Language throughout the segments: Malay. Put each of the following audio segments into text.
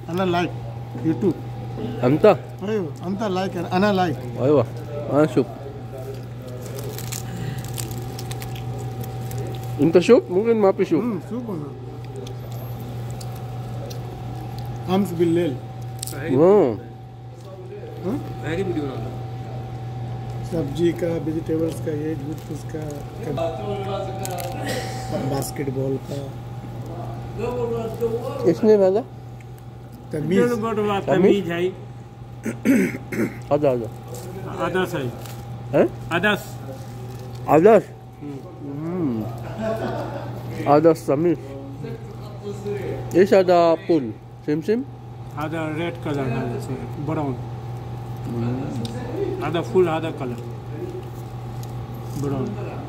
أنا لايك يوتيوب. أنت؟ أيوه أنت لايك أنا لايك. أيوة أنا شوف. أنت شوف ممكن ما في شوف. شوف أنا. أمس بالليل. सब्जी का वेजिटेबल्स का ये जूस का बास्केटबॉल का इसने वाला तमीज है आधा आधा आदर्श है हैं आदर्श आदर्श आदर्श तमीज इस ada pun sim ada red color brown ada full ada color brown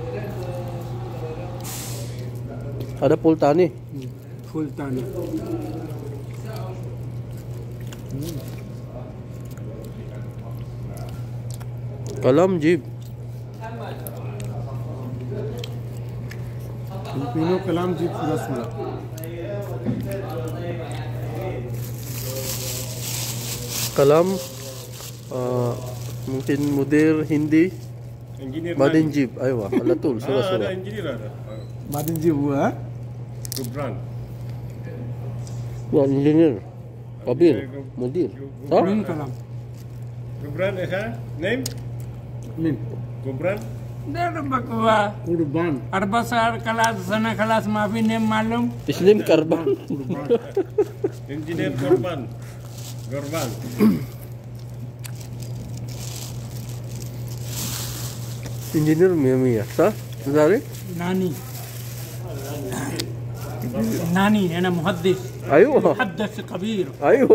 ada pul tani full tani kalam jeep Filipino Kalam ji पूरा सुना kalam mungkin mudir Hindi Badin jeep aywa ala tul surah ada engineer ada. मादिन जी हुआ Gubran. ya engineer kabir mudir ha green color Gubran is her name? min Gubran. देर बकवा कुर्बान 4 साल class सना class माफी नेम मालूम islim karban Engineer Gurban. Gurban. engineer Miami ya sa dari नानी नानी है ना मुहद्दिस ayo मुहद्दिस कबीर ayo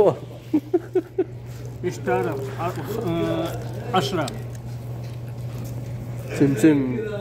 स्टार अशरा sim